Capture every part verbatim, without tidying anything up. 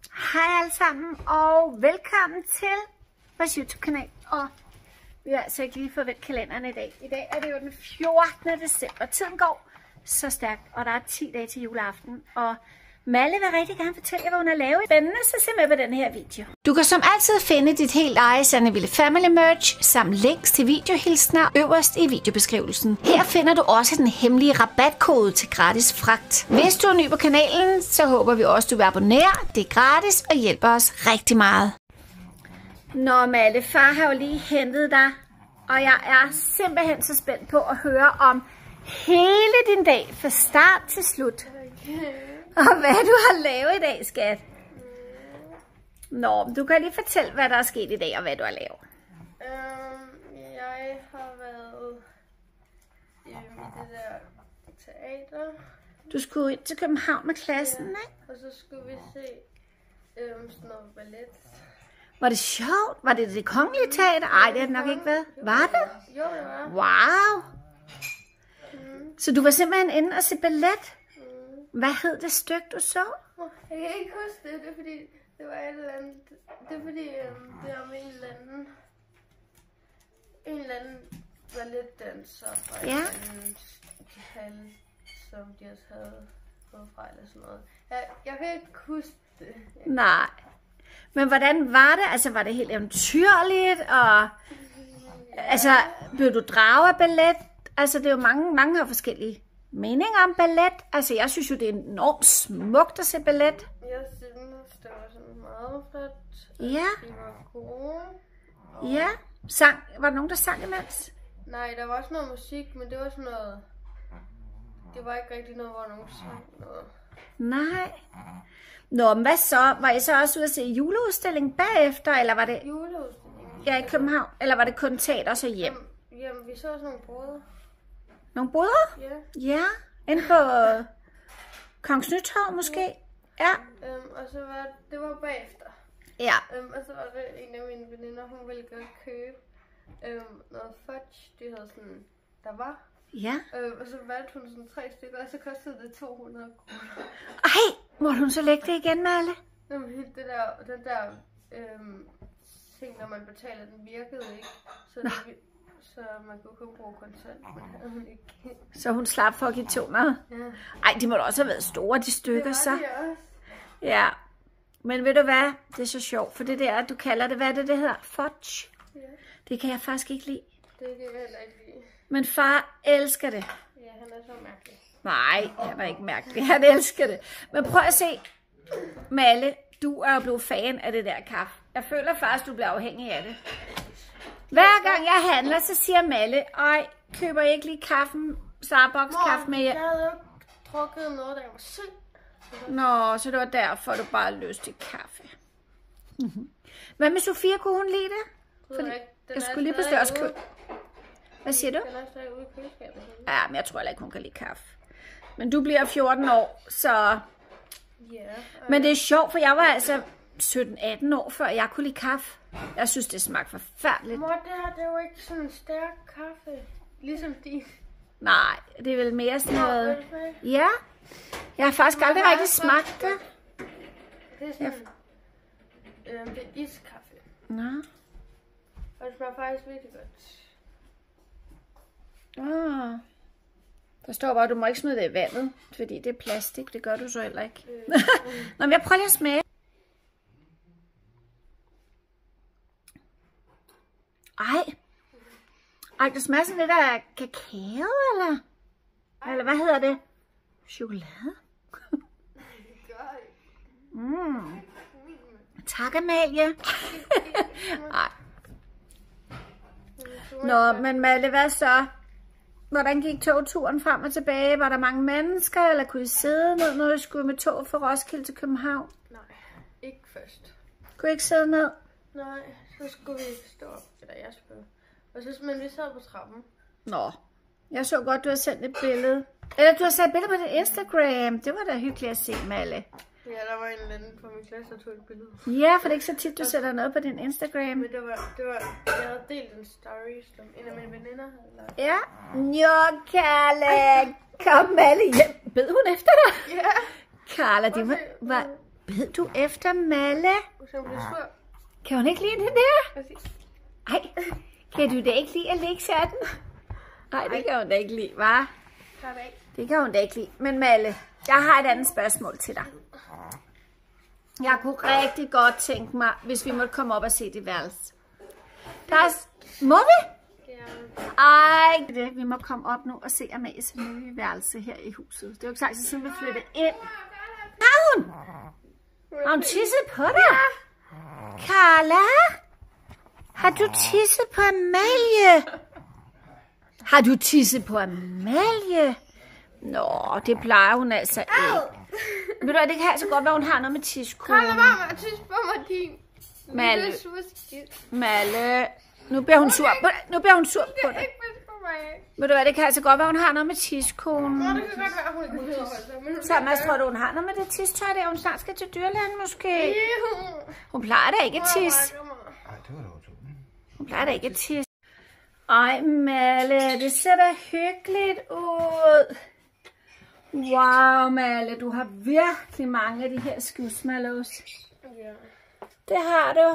Hej alle sammen, og velkommen til vores YouTube-kanal. Og vi har altså ikke lige fået vendt kalenderen i dag. I dag er det jo den fjortende december. Tiden går så stærkt, og der er ti dage til juleaften. Og Malle vil rigtig gerne fortælle jer, hvad hun har lavet. Spændende, så se med på den her video. Du kan som altid finde dit helt eget Sanneville Family merch samt links til videohilsner øverst i videobeskrivelsen. Her finder du også den hemmelige rabatkode til gratis fragt. Hvis du er ny på kanalen, så håber vi også, du vil abonnere. Det er gratis og hjælper os rigtig meget. Nå Malle, far har jo lige hentet dig, og jeg er simpelthen så spændt på at høre om hele din dag fra start til slut. Og hvad du har lavet i dag, skat. Nå, du kan lige fortælle, hvad der er sket i dag, og hvad du har lavet. Um, jeg har været i det der teater. Du skulle ind til København med klassen, ja, ikke? Og så skulle vi se um, sådan noget ballet. Var det sjovt? Var det det kongelige teater? Ej, det har det nok ikke været. Var det? Jo, det var. Wow! Mm. Så du var simpelthen inde og se ballet? Hvad hed det stykke, du så? Jeg kan ikke huske det, det er fordi, det var et eller andet, det er fordi, um, det er om en eller anden, en eller anden balletdanser fra ja. en anden hal, som de også havde gået fra eller sådan noget. Jeg, jeg kan ikke huske det. Nej. Men hvordan var det? Altså, var det helt eventyrligt, og altså, blev du draget af ballet? Altså, det er jo mange, mange har forskellige meninger om ballet. Altså, jeg synes jo, det er enormt smukt at se ballet. Jeg synes, det var sådan meget flot. Ja. De var gode. Ja. Sang. Var der nogen, der sang imens? Nej, der var også noget musik, men det var sådan noget... Det var ikke rigtig noget, hvor nogen sang noget. Nej. Nå, men hvad så? Var I så også ude at se juleudstilling bagefter, eller var det... Juleudstilling? Ja, i København. Eller var det kun teater og så hjem? Jamen, jamen vi så sådan nogle boder. Nogle boder? Ja. Ja. Inde på Kongens Nytorv måske? Ja. Øhm, og så var det var bagefter. Ja. Øhm, og så var det en af mine veninder, hun ville godt købe øhm, noget fudge. De havde sådan, der var. Ja. Øhm, og så valgte hun sådan tre stykker, og så kostede det to hundrede kroner. Ej, må hun så lægge det igen, Malle? Jamen, det der, den der øhm, ting, når man betaler, den virkede ikke. Så, det, så man kunne kun bruge kontant, men det havde hun ikke. Så hun slap for at give to hundrede? Ja. Ej, de må da også have været store, de stykker, det så. Det også. Ja. Men ved du hvad? Det er så sjovt, for det der, du kalder det, hvad er det, det hedder? Fudge? Ja. Det kan jeg faktisk ikke lide. Det kan jeg heller ikke lide. Men far elsker det. Ja, han er så mærkelig. Nej, han er ikke mærkelig. Han elsker det. Men prøv at se, Malle, du er jo blevet fan af det der kaffe. Jeg føler faktisk, du bliver afhængig af det. Hver gang jeg handler, så siger Malle, ej, køber I ikke lige kaffen, Starbucks kaffe med jer? Jeg havde jo drukket noget, der var syg. Nå, så det var derfor, du bare havde lyst til kaffe. Hvad med Sofia, kunne hun lide det? Fordi jeg skulle lige pludselig også købe. Hvad siger du? Den er stadig ude i køleskabet. Ja, men jeg tror heller ikke, hun kan lide kaffe. Men du bliver fjorten år, så... Ja. Men det er sjovt, for jeg var altså sytten atten år, før jeg kunne lide kaffe. Jeg synes, det smagte forfærdeligt. Mor, det her, det er jo ikke sådan en stærk kaffe. Ligesom din. Nej, det er vel mere sådan noget... Ja, jeg har faktisk aldrig rigtig smagt det. Det er sådan... Øhm, det er iskaffe. Nå. Og det smager faktisk virkelig godt. Ah. Der står bare, at du må ikke smide det i vandet, fordi det er plastik. Det gør du så heller ikke. Øh. Nå, men jeg prøver lige at smage. Ej. Ej, det smager sådan lidt af kakao, eller? Ej. Eller hvad hedder det? Chokolade? Mm. Tak, Amalie. Ej. Nå, men Malle, hvad så? Hvordan gik togturen frem og tilbage? Var der mange mennesker, eller kunne I sidde ned, når I skulle med tog fra Roskilde til København? Nej, ikke først. Kunne I ikke sidde ned? Nej, så skulle vi stå op, eller jeg skulle. Og så, men vi sad på trappen. Nå, jeg så godt, du har sendt et billede. Eller du har sat et billede på din Instagram. Det var da hyggeligt at se, Malle. Ja, der var en eller anden på min klasse, der tog et billede. Ja, for det er ikke så tit, du sætter noget på din Instagram. Men det var, det var, jeg havde delt en story, som en af mine veninder havde lagt. Ja. Jo, Karla. Kom, Malle hjem. Bed hun efter dig? Ja. Karla, det var, var Ved du efter Malle? Så bliver sur. Kan hun ikke lide det der? Præcis. Ej, kan du da ikke lide at ligge sådan? Nej, det kan hun da ikke lide, hva'? Det kan hun da ikke lide. Men Malle, jeg har et andet spørgsmål til dig. Jeg kunne rigtig godt tænke mig, hvis vi måtte komme op og se det værelse. Der er... Må vi? Ej, det. Vi må komme op nu og se Amalies nye værelse her i huset. Det er jo ikke sagt, siden vi flyttede ind. Har hun? Har hun tisset på dig? Carla? Har du tisset på Amalie? Har du tisset på Amalie? Nå, det plejer hun altså ikke. Ved du hvad, det kan altså godt være, hun har noget med tidskolen. Kom, lad være med at tisse på mig, din. Malle. Malle. Nu bliver hun sur på dig. Nu bliver hun sur på dig. Ved du hvad, det kan altså godt være, hun har noget med tidskolen. Nå, det kan godt være, hun ikke vil holde sig. Så Mads, tror du, hun har noget med det tistøj der? Hun snart skal til dyrlægen måske. Hun plejer da ikke at tisse. Hun plejer da ikke at tisse. Ej, Malle, det ser da hyggeligt ud. Wow, Malle, du har virkelig mange af de her squishmallows. Ja. Det har du.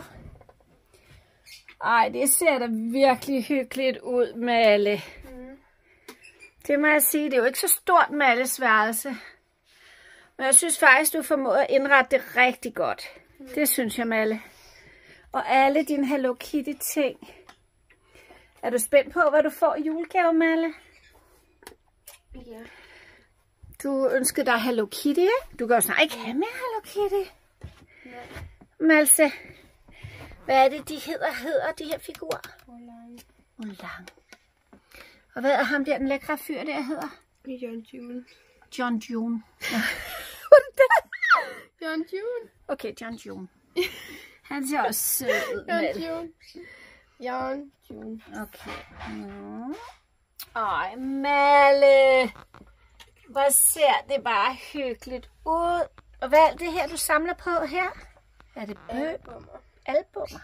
Ej, det ser da virkelig hyggeligt ud, Malle. Mm. Det må jeg sige, det er jo ikke så stort, Malles værelse. Men jeg synes faktisk, du formåede at indrette det rigtig godt. Mm. Det synes jeg, Malle. Og alle dine Hello Kitty ting. Er du spændt på, hvad du får i julegave, Malle? Ja. Du ønskede dig Hello Kitty, ikke? Du kan jo snart ikke have mere Hello Kitty. Nej. Malse, hvad er det, de hedder, hedder de her figurer? Olang. Olang. Og hvad er ham der, den lækre fyr der hedder? John June. John June. Ja. John June. Okay, John June. Han ser også sød ud. John June. John June. Okay. Mm. Ej, Malle. Hvor ser det bare hyggeligt ud. Og hvad er det her, du samler på her? Er det bøger? Albummer.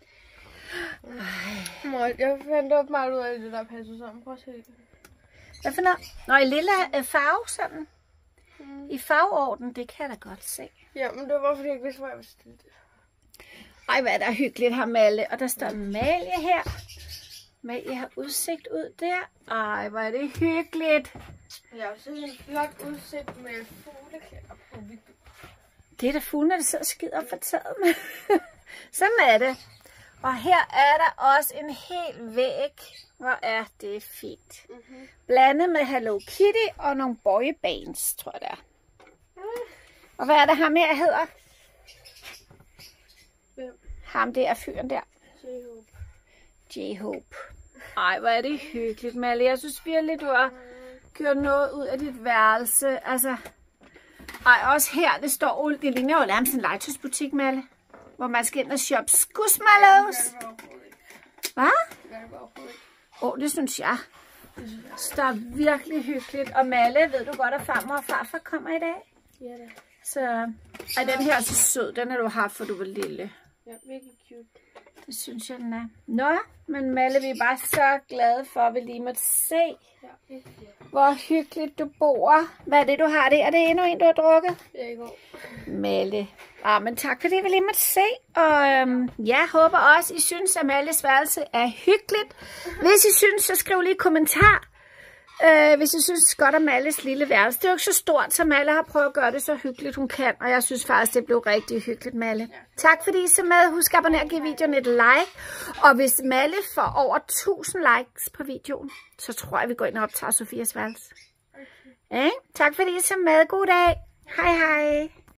Ej. Jeg fandt op meget ud af det, der passer sammen. Prøv at se. Hvad for noget? Nå, i lilla farve sådan. Mm. I farveorden, det kan jeg da godt se. Ja, men det var fordi jeg ikke vidste, hvor jeg var stillet. Ej, hvad er der hyggeligt her, Malle. Og der står Amalie her. Amalie har udsigt ud der. Ej, hvor er det hyggeligt. Jeg har også en flot udsigt med fugleklæder på vinduet. Det er da fuglene, der sidder og skider op for taget med. Sådan er det. Og her er der også en hel væg. Hvor er det fint. Mm-hmm. Blandet med Hello Kitty og nogle boybands, tror jeg det er. Mm. Og hvad er det ham her hedder? Hvem? Ham der, fyren der. J-Hope. J-Hope. Ej, hvor er det hyggeligt, Malle. Jeg synes virkelig, du har gjort noget ud af dit værelse. Altså, ej, også her, det står, det ligner jo nærmest en legetøjsbutik, Malle. Hvor man skal ind og shoppe squishmallows. Hvad? Åh, oh, det synes jeg. Så der er virkelig hyggeligt. Og Malle, ved du godt, at farmor og farfar kommer i dag? Ja, det. Så, ej, den her er så sød. Den har du haft, for du var lille. Ja, virkelig cute. Det synes jeg, den er. Nå, men Malle, vi er bare så glade for, at vi lige måtte se, ja, hvor hyggeligt du bor. Hvad er det, du har der? Er det endnu en, du har drukket? Ja, i går. Malle. Ah, men tak, fordi vi lige måtte se. Og øhm, jeg håber også, I synes, at Malles værelse er hyggeligt. Hvis I synes, så skriv lige kommentar. Øh, hvis I synes godt om Malles lille værelse. Det er jo ikke så stort, så Malle har prøvet at gøre det så hyggeligt, hun kan. Og jeg synes faktisk, det blev rigtig hyggeligt, Malle. Ja. Tak fordi I så med. Husk at abonnere og give videoen et like. Og hvis Malle får over tusind likes på videoen, så tror jeg, vi går ind og optager Sofias værelse. Okay. Ja, tak fordi I så med. God dag. Hej hej.